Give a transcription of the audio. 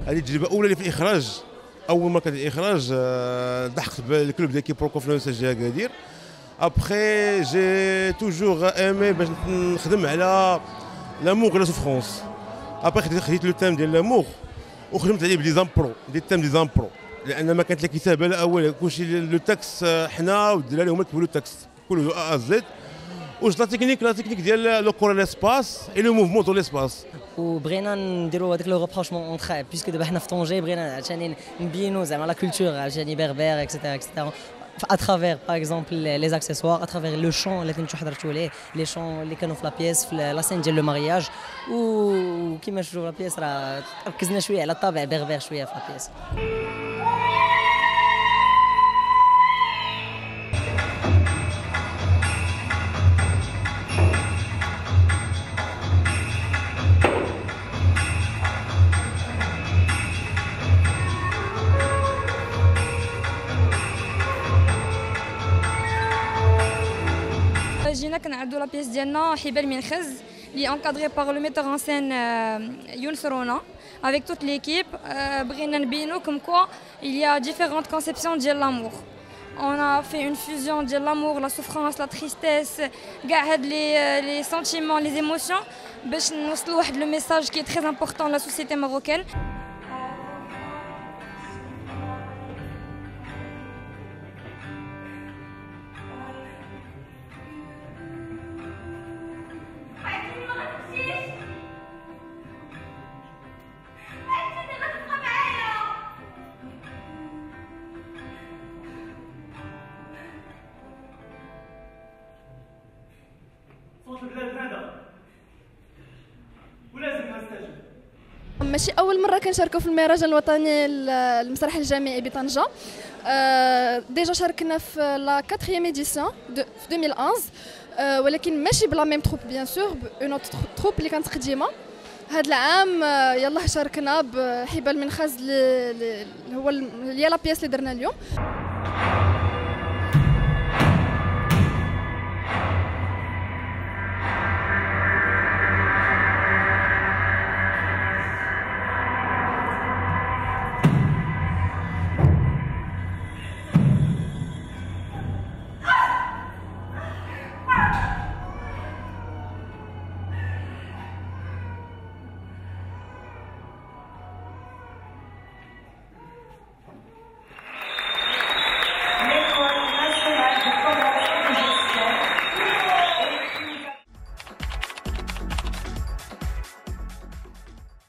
هذه التجربه الاولى اللي في الاخراج. اول ما كان الاخراج ضحكت بالكلوب ديال كيبرو كونفلونس جا اكادير. ابخي جي توجور ايمي باش نخدم على لامور لا سوفرونس. ابخي خديت لو تيم ديال لامور وخدمت عليه بدي زامبرو دي تيم دي زامبرو، لان ما كانت لا كتابه لا اول كلشي لو تاكس حنا والدراري هما كتبوا لو تاكس كله ا زد. واش لا تكنيك ديال لو كور ليسباس اي لو موفمون دو ليسباس. وبغينا نديروا هذاك لو رابروشمون اونتر بيسكو دابا حنا في طونجي بغينا عشان نبينوا زعما لا كولتور عشان بربر اكسيتيرا اكسيتيرا à travers par exemple les accessoires, à travers le chant اللي كنتو حضرتوا ليه، لي شون اللي كانوا في لا بيس في لا سين ديال لو مارياج. وكيما شفتوا لا بيس راه ركزنا شويه على الطابع بربر شويه في لا بيس. جينا كنعرضوا لا بيس ديالنا حبال من خز اللي انكادري باغ لو ميتور ان سين يونس رونا افيك توت ليكيب. بغينا نبينو كوم كوا il y a différentes conceptions ديال l'amour. On a fait une fusion de l'amour, la souffrance, la tristesse, كاع هاد les sentiments, les émotions باش نوصلوا واحد لو ميساج qui est très important dans la société marocaine. ماشي اول مره كنشاركوا في المهرجان الوطني المسرح الجامعي بطنجه. ديجا شاركنا في لا 4 اديسيون في 2011، ولكن ماشي بلا ميم تروب بيان سور، اون اوت تروب اللي كانت قديمه. هذا العام يلاه شاركنا بحبال من خز اللي هو هي لا بياس اللي درنا اليوم.